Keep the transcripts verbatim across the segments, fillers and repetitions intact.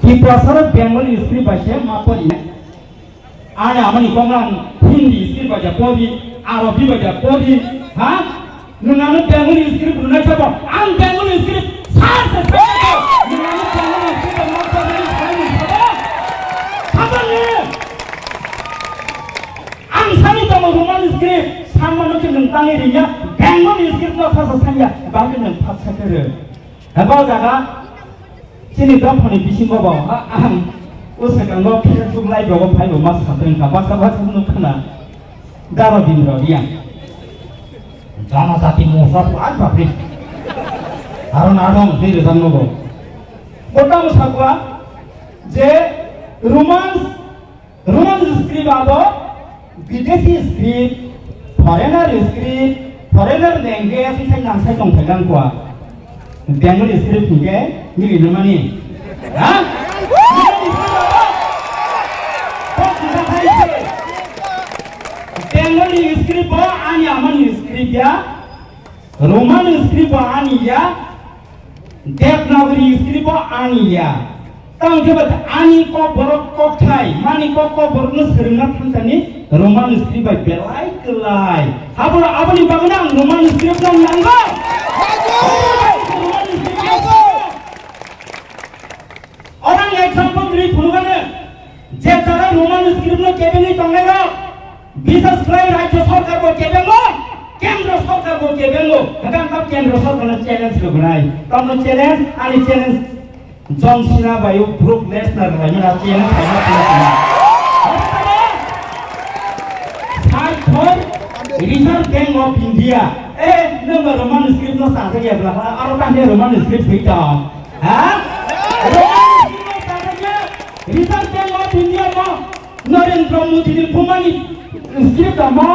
Tipasar Bengali script baca mapori. Ada amani kongan Hindi script baca pori, Arabi baca pori, ha? Nunanu Bengali script nuna coba, ang Bengali script sah sah sah. Nunanu Bengali script mapori sahih sah. Apa ni? Ang sahih tamu Roman script sama nak nentang irinya Bengali script tu sah sah saja. Bagi nentak saja. Apa jaga? Sini berapa ni bising bawa? Ah, usahakan bawa kita tu mulai bawa pai bawa mas satu yang kapas kapas tu nak kena darah dimrah dia. Jangan sati musa tu apa pun. Harun Adam ni rezam nobo. Pertama sakwa, je romance romance script apa? Bidesi script, foreigner script, foreigner language ini saya nak saya tong pegang kuah. Bengali script ni ke, ni di mana ni? Hah? Bengali script apa? Ani aman script ya, Roman script apa ani ya, Devanagari script apa ani ya. Tang jebat ani ko borok ko thai, mani ko ko borok nus keringat tani Roman script apa belai kelai. Apa apa ni bangunang Roman script nang langgar? Orang example beri puluhan je cara Roman script lo kebeng ni tonggai lo bisa sekali raja sarkar bo kebeng lo kendra sarkar bo kebeng lo kadang kadang kendra sarkar lo challenge lo berai kamu challenge ani challenge John Cena bayu Brook Lesnar bayu na challenge kaya kaya Thai Thai Reserve Bank of India eh nama Roman script lo sah saja berapa orang kan dia Roman script kita hah Reserve Bank of India mo Narendra Modi ni pumani script mo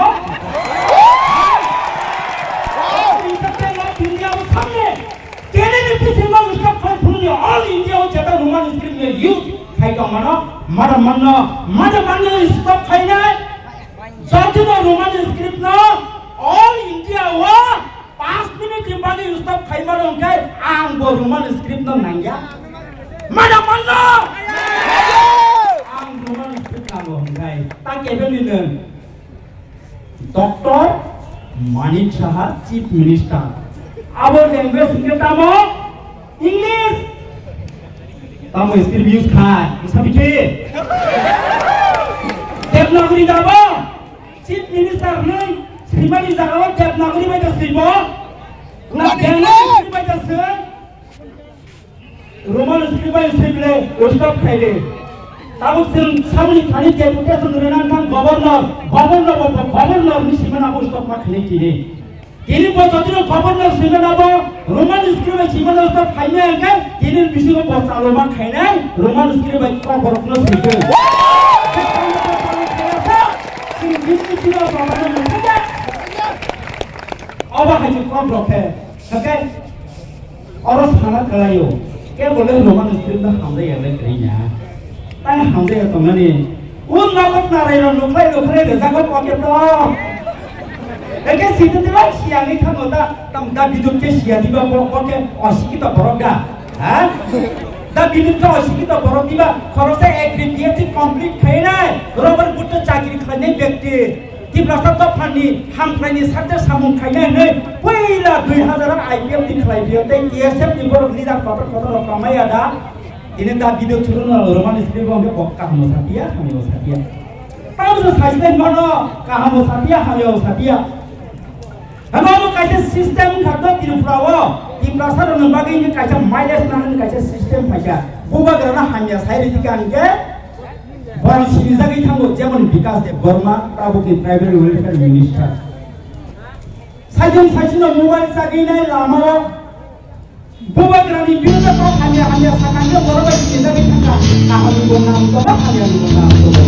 Reserve Bank of India mo samne kene ni pisi mo उसका फल फूलने all India वो जगह Roman script में use खाई का मना मरा मना मरा मना इसका खाई ना jadi na Roman script na all India wo पांच मिनट के बाद उसका खाई मरा उनके आंग वो Roman script ना नंगा मरा मना आंग Roman script ना वो उनके ताकि बेली ने doctor Manik Shah chief minister अब लैंग्वेज के तामो इंग्लिश तामो स्क्रिप्ट यूज खाए इसका बिके देवनागरी दाबो चीफ मिनिस्टर ने श्रीमती जागाव देवनागरी में तो श्रीमो ना देवनागरी में तो से रोमन स्क्रिप्ट में श्रीमले उसका खाए ताबो सिर सामने खाने के पुटे Sundarnath Khan governor governor governor नि श्रीमना को उसका खाने की ने ini buat jadi gubernur sehingga apa Roman script sehingga ustaz kayaknya kan ini bisa buat Roman kayaknya Roman script baik kau gubernur sehingga ini bisa juga gubernur sehingga apa haji kau bloke oke orang sangat kelayu kayak boleh Roman script dah hamil yang lainnya tapi hamil yang tengah ni un nak narai nuklai nuklai desakan pakai tu Eke situ tu lah siang ni kan ada tam dah hidup ke siang tiba borok ke asik kita borok dah, ha? Dah hidup ke asik kita borok tiba kalau saya agreement complete kaya nai, Robert butuh cakir kaya nai bekti, tiba satu pani ham kaya ni satu samung kaya nai, wila dua hazar I P L di kaya dia, tapi T S M di borok ni dah kotor kotor ramai ada, ini dah hidup turun Roman istri bang dia bokah musatia, kami musatia, tahu tu saya mana, kah musatia, kami musatia. Kalau kaca sistem kata tidak perawa, di pasar orang bagi ini kaca miles nanti kaca sistem saja. Bukan kerana hanya saya dikan ke, baru sini lagi kamu zaman Vikas de Burma, Prabu ki Tribal Welfare Minister. Sajen sajen mobile saja ini lama. Bukan kerana ini bila kau hanya hanya sahaja baru bagi sini lagi kaca. Kalau di bawah nama tu hanya di bawah nama tu.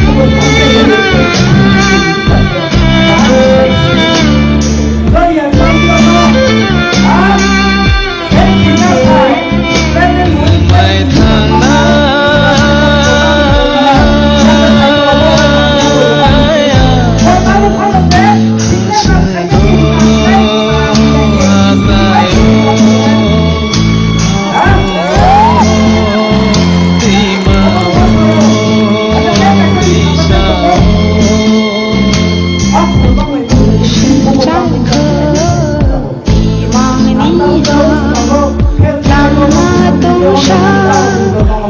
Saya bangga ah, saya kena saya, saya mulai tanah.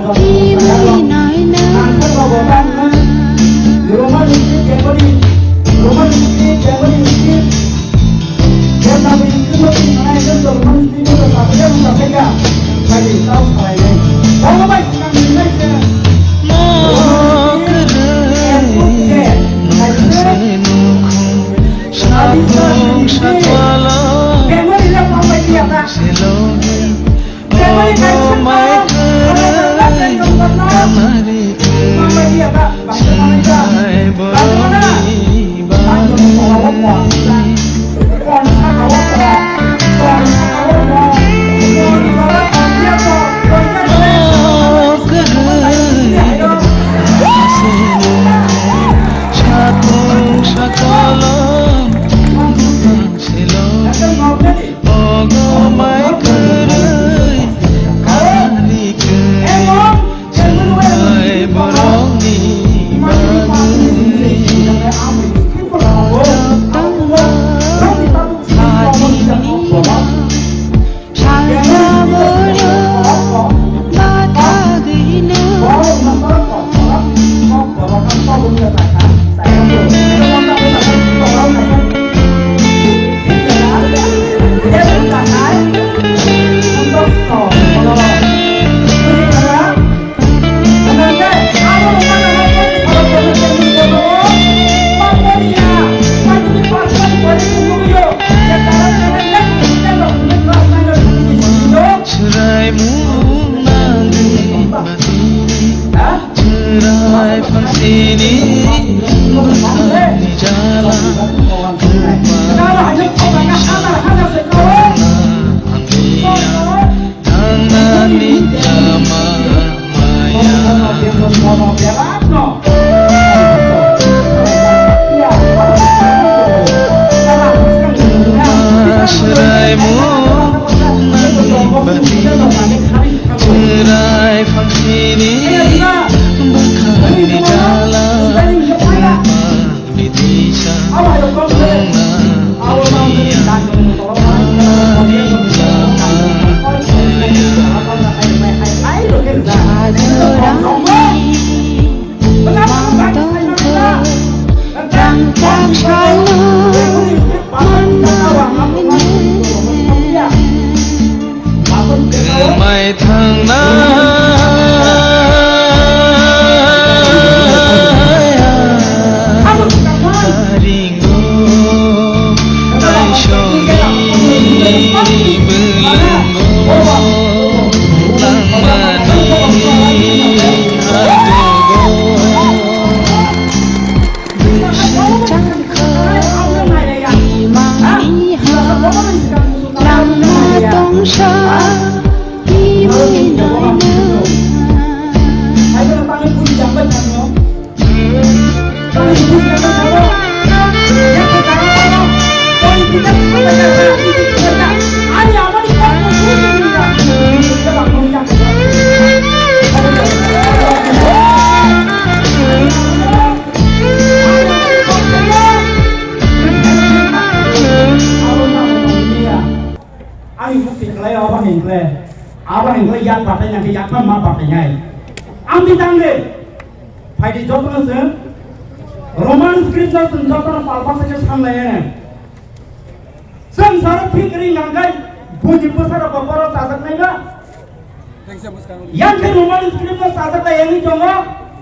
yang ke rumah script no saja tak yang ini cuma,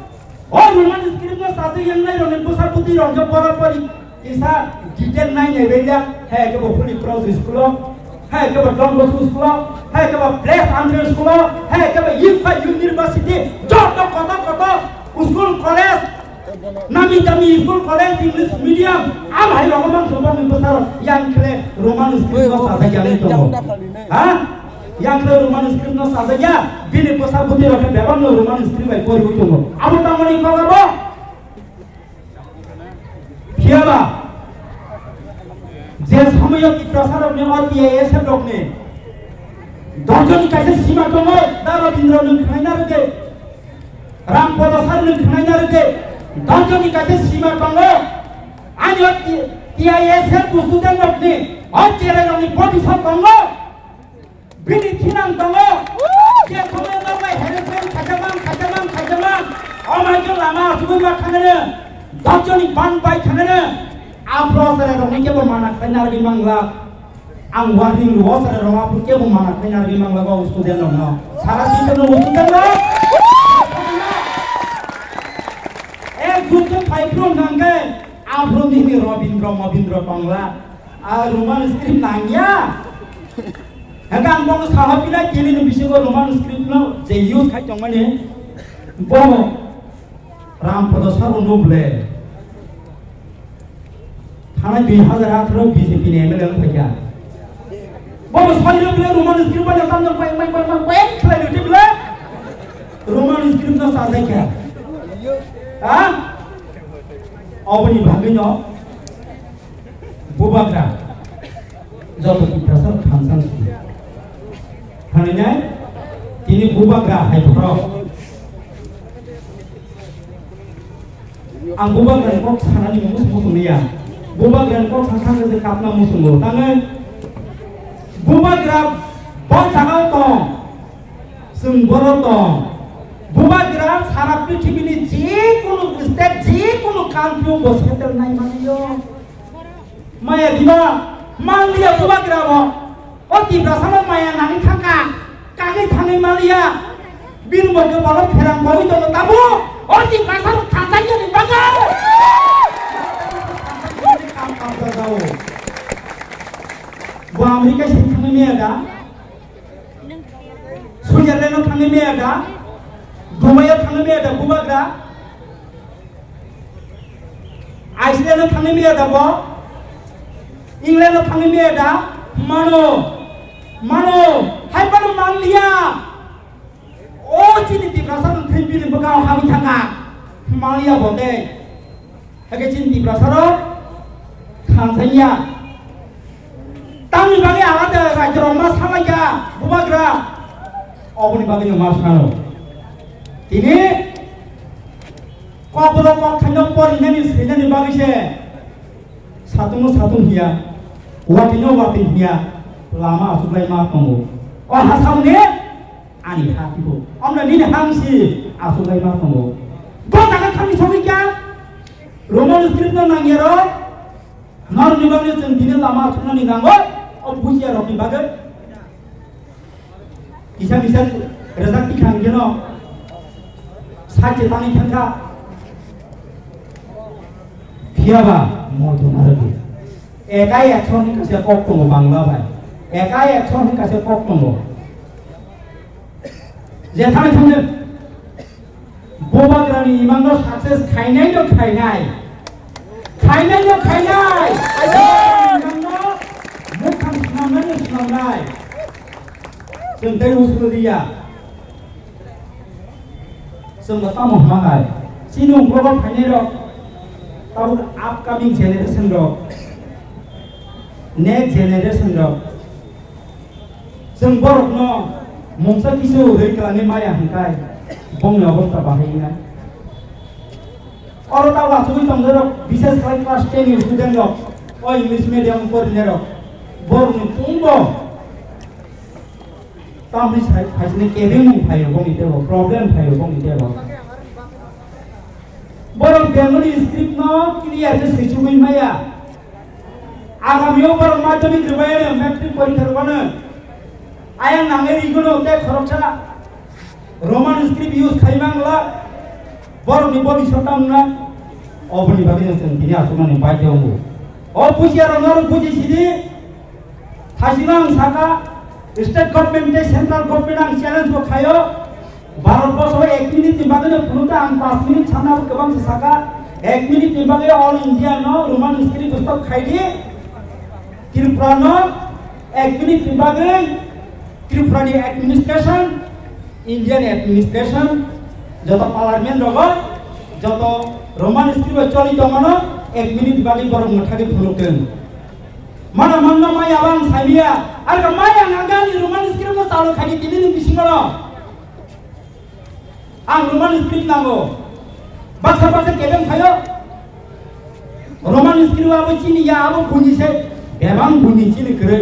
oh rumah script no saja yang naik orang besar putih orang jauh orang pari, isa detail naik ni benda, hai ke bapa pulih cross sekolah, hai ke bapa Don Bosco sekolah, hai ke bapa Blaise Andre sekolah, hai ke bapa Yifa University, jauh kota kota, school college, nami kami school college English medium, am hai orang orang semua besar yang ke rumah script no saja yang ini cuma, ah? Yang ke rumah script no saja ya, bini besar putih orang bebas no rumah script baik kori itu mo. Amu tamu ni kau apa? Siapa? Jelas kami yang kita sarap ni orang dia esok dok ni. Dorjon ni kaisa sima tomo, Dara Bindra ni kena rete, Ram Podasar ni kena rete. Dorjon ni kaisa sima tomo, anjot dia esok busudan dok ni, orang cera ni body sab tomo. Bini kinang tomo, dia kami orang baik, hari pun kacang asubima thangane dojoni ban bai thangane apro sare rong ke bo mana khainar gi mangla ang warning lo sare rong apro ke bo mana khainar gi mangla go student no sara din no student no ek group phai pro nangge apro ni robindro mobindro bangla a roman script nangya hagan bong sahapila kini ni bisigo roman script no je use khai jong mane bo ram prodosar undo ble thana dui hajar atharo bjp ni ml ang phaya bo sahiro ble roman script ba tam jong pai pai pai pai khlai ni ble roman script no sa jai kya ha obani bhagi no bubagra joto ki prasar khansan hananya tini bubagra hai pro ang bubagra ko sanani mus musuniya bubagra ko sankhang je kapna musungo tangai bubagra bon sagao to sung boro to bubagra sara prithibini je kono state je kono country bo settle nai maniyo maya diba manglia bubagra bo oti prasana maya nani thaka kage thangai malia bin boge balo pherang boi to tabu oti prasana thasai ni baga kam kam dao bo amerika se thangai me ada switzerland no thangai me ada dubai no thangai me ada bubagra iceland no thangai me ada bo England no thangai me ada mano mano hai pano manglia o chini ti prasar thembi ni baka hami thanga manglia bote hage chin ti prasar khansaiya tami bage alada rajro ma samaya bubagra oboni bage no masano tini kobro ko khanyo pori nani sejani bage se satung satung hiya watino watin hiya lama suplai ma tongo o hasamne ani hatibo amna ni hamsi asuplai ma tongo bo taka khami sobi kya roman script no nangero nor nibane chen dine lama sunna ni gango o bujiya roki baga kisa kisa rezak ti khang geno sache tani khanga phiaba moto narabi ekai action ni kase kok tongo bangla bai ekai action ni kase kok tongo je thame thame bobagrani imangno success khainai no khainai khainai no khainai imangno mukham samamai no samamai जों दै उसुरिया जों बता महमाय सिनु global फाइने रो ताउ अपकमिंग जेनरेशन रो नेक्स्ट जेनरेशन रो जों बरकनो ममसा किसु रैखाने माया हंकाय बंग अवस्था बाहायना और ताउ आसुबि तंगरो विशेष क्लास टेन स्टूडेंट रो ओ इंग्लिश मीडियम पढ़ने रो बरनो तुंबो तामनि साइ फाइसने केबिं फायो बंग इते प्रॉब्लम फायो बंग इते बरं बेंगली स्क्रिप्ट न क्लियर जे सैचुमै माया आगामियाव बरं माध्यमिक जोबायनो मैट्रिक परीक्षा रोबानो आयं नाङै रिगुनो ते खरबसा रोमान स्क्रिप्ट यूज खाइमांला बरं नि बडि सतामना अबनि बागै जों दिनै आसुमानि बायदेवो अ बुजिया रंगर बुजिसिदि थासिमां साका स्टेट गवर्नमेंट सेंट्रल गवर्नमेंट आं चैलेंज को खायो भारत वर्ष एक मिनट निबागै फुनुता आं पाँच मिनट साना गोबां साका एक मिनट निबागै ऑल इंडिया नो रोमान स्क्रिप्ट पुस्तक खाइदि त्रिपुरा नो एक मिनट निबागै त्रिपुरानि एडमिनिस्ट्रेशन इंडियन एडमिनिस्ट्रेशन जत पार्लियामेंट रगो जत रोमान स्क्रिप्ट चलि दमनो एक मिनट बागै बर मथागै फुनुकन mana mana maya bang sabia arga maya ngagani roman script no talo khani tinin bisingoro ang roman script nango baksa baksa kebeng khayo roman script abo chini ya abo bunyi se bebang bunyi chini kre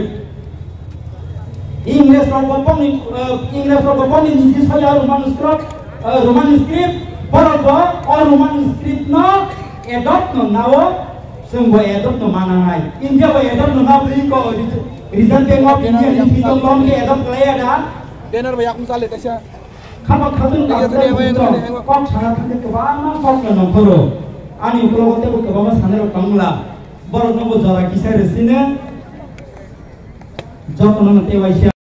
english ro gopong ni english ro gopong ni nisi saya roman script roman script बरबो और Roman script न एडॉप्ट न नाओ जों बो एडॉप्ट न मानानाय इंडिया बो एडॉप्ट न ना ब्री को रिजर्व बैंक ऑफ इंडिया नि सिस्टम लोन के एडॉप्ट लाया दा बेनर बा याकुं साले तसा खामा खादुं का कम सारा थाके गोबां कम नंखरो आनि उक्लगते गोबां सानेर कंगला बर नंगो जरा किसार सिने जतन तेवाइसे